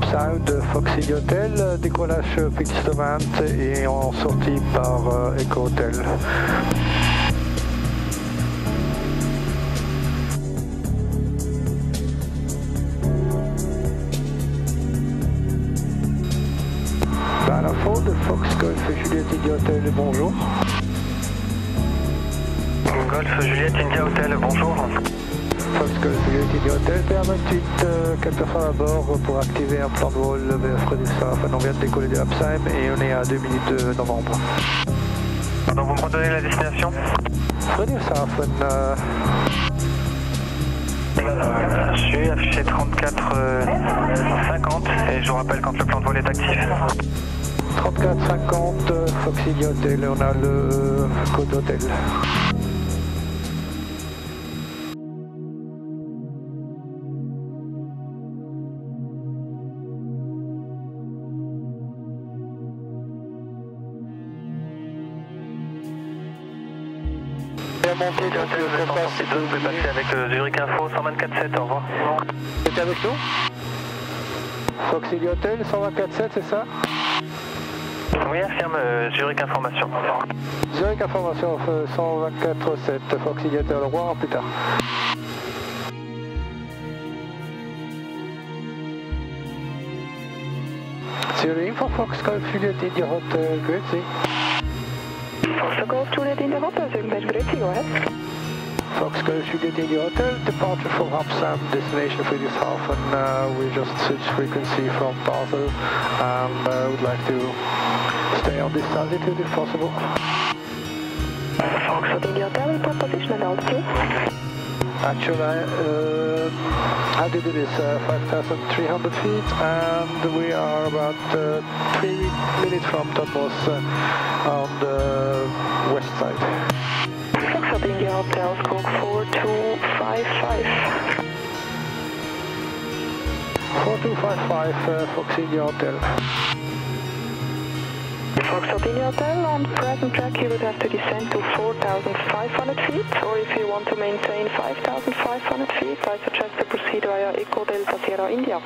Sound, Fox India Hotel, décollage piste 20 et en sortie par Echo Hotel. Banafo de Fox Golf Juliette India Hotel, bonjour. Golf Juliette India Hotel, bonjour. Fox Golf Juliette India Hotel, PA28, 4 personnes à bord pour activer un plan de vol vers Friedrichshafen. On vient de décoller de Absheim et on est à 2 minutes de novembre. Pardon, vous me redonnez la destination? Friedrichshafen. Je suis affiché 34-50 et je vous rappelle quand le plan de vol est actif. 34-50, Fox India Hotel, on a le code hôtel. Monté, vous pouvez passer avec Zurich Info 124.7, au revoir. Vous êtes avec nous? Fox India Hotel, 124.7, c'est ça? Oui, affirme Zurich Information. Zurich Information, 124.7, Fox India Hotel, au revoir, plus tard. Zurich Info, Fox Golf Juliette India Hotel, Grüezi. Fox Golf Juliette India Hotel, Grüezi, go ahead. Fox Golf Juliette India Hotel, departure from Absheim, destination Friedrichshafen. We just switched frequency from Basel and would like to stay on this altitude if possible. Fox India Hotel, report position and altitude. Actually, how did it is 5,300 feet and we are about 3 minutes from Topos on the west side. Fox India Hotel, squawk 4255. 4255, Fox India Hotel. Fox India Hotel, on present track you would have to descend to 4,500 feet, or if you want to maintain 5,500 feet, I suggest to proceed via Echo Delta Sierra India.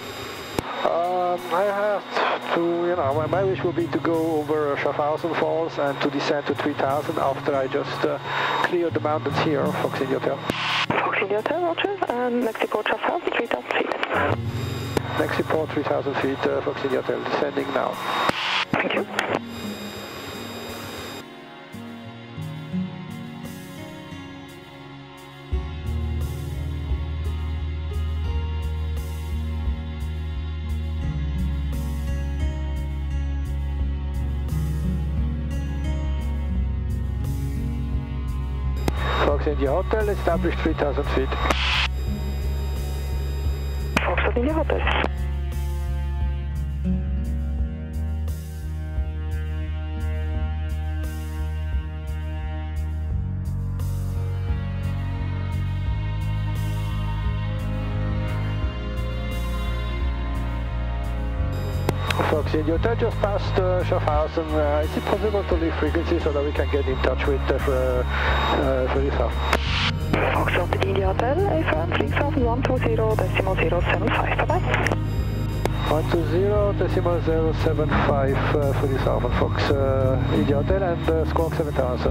I have to, my wish would be to go over Schaffhausen Falls and to descend to 3,000 after I just clear the mountains here, Fox India Hotel. Fox India Hotel, roger, and next report Schaffhausen, 3,000 feet. Next report 3,000 feet, Fox India Hotel, descending now. Thank you. Fox India Hotel, established 3,000 feet. Fox India Hotel. Fox India Hotel just passed Schaffhausen. Is it possible to leave frequency so that we can get in touch with Friedrichshafen? Fox India Hotel, AFM 30,120.075, bye-bye. 120.075 Friedrichshafen, Fox India Hotel and squawk 7000.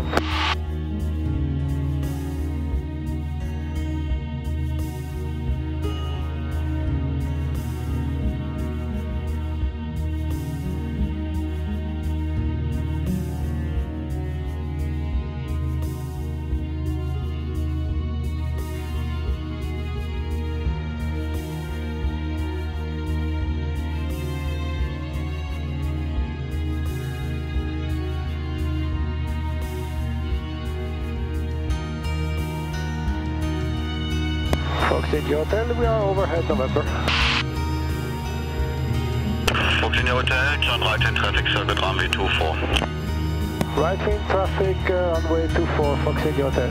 Fox India Hotel, we are overhead November. Fox India Hotel, John right in traffic circuit runway 24. Right wing traffic runway 24, Fox India Hotel.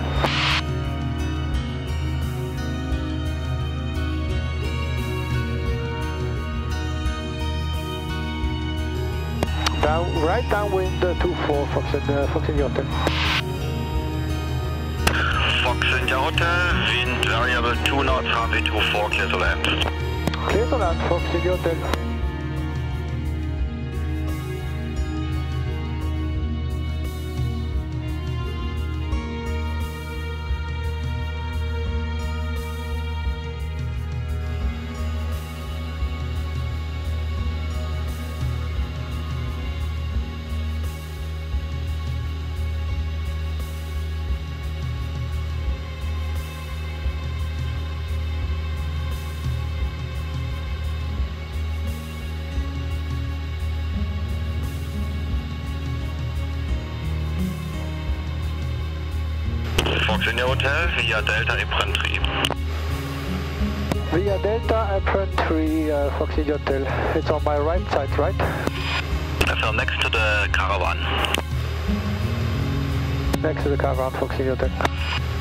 Right downwind 24, Fox India Hotel. Fox India Hotel, wind variable 2 knots, runway 24, clear to land. Clear to land, Fox India Hotel. Fox India Hotel, via Delta Apron 3. Via Delta Apron 3, Fox India Hotel. It's on my right side, right? So next to the caravan. Next to the caravan, Fox India Hotel.